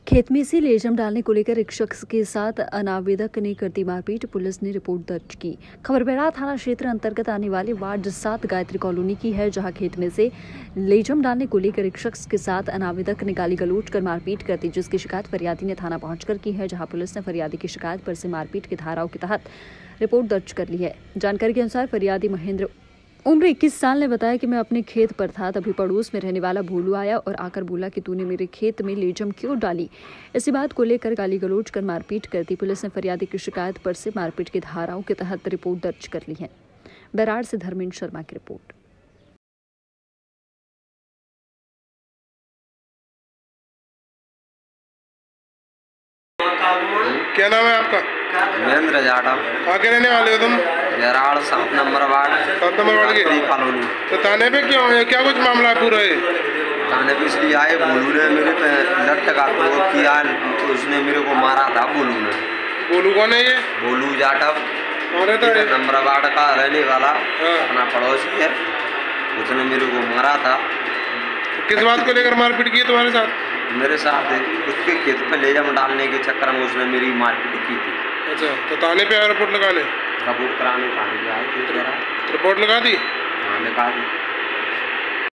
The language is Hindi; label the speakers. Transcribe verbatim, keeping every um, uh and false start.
Speaker 1: खेत में से लेजम डालने को लेकर एक शख्स के साथ अनावेदक ने कर दी मारपीट। पुलिस ने रिपोर्ट दर्ज की। खबर बेड़ा थाना क्षेत्र अंतर्गत आने वाले वार्ड सात गायत्री कॉलोनी की है, जहां खेत में से लेजम डालने को लेकर एक शख्स के साथ अनावेदक ने गाली गलौज कर मारपीट कर दी, जिसकी शिकायत फरियादी ने थाना पहुंचकर की है, जहां पुलिस ने फरियादी की शिकायत पर से मारपीट की धाराओं के तहत रिपोर्ट दर्ज कर ली है। जानकारी के अनुसार फरियादी महेंद्र उम्र इक्कीस साल ने बताया कि मैं अपने खेत पर था, तभी पड़ोस में रहने वाला भोलू आया और आकर बोला कि तूने मेरे खेत में लेजम क्यों डाली। इसी बात को लेकर गाली गलौज कर मारपीट कर दी। पुलिस ने फरियादी की शिकायत पर से मारपीट की धाराओं के तहत रिपोर्ट दर्ज कर ली है। बैराड़ से धर्मेंद्र शर्मा की रिपोर्ट।
Speaker 2: क्या नाम है आपका?
Speaker 3: महेंद्र जाटा।
Speaker 2: कहाँ के रहने वाले हो तुम?
Speaker 3: बैराड़ सात नंबर वार्ड
Speaker 2: सात नंबर वार्ड की
Speaker 3: कॉलोनी।
Speaker 2: तो थाने पे क्यों है? क्या कुछ मामला है पूरा है?
Speaker 3: थाने पे इसलिए आए, बोलू ने मेरे पे लटका तो किया, उसने मेरे को मारा था। बोलू ने।
Speaker 2: बोलू कौन है ये?
Speaker 3: बोलू जाटा नंबर वार्ड का रहने वाला, अपना पड़ोसी है। उसने मेरे को मारा था।
Speaker 2: तो किस बात को लेकर मारपीट की तुम्हारे साथ?
Speaker 3: मेरे साथ उसके खेत पे लेजम डालने के चक्कर में उसने मेरी मारपीट की थी।
Speaker 2: अच्छा, तो थाने पे आए रिपोर्ट लगाने?
Speaker 3: रिपोर्ट कराने थाने पे आए थे।
Speaker 2: रिपोर्ट लगा दी?
Speaker 3: हाँ, लगा दी।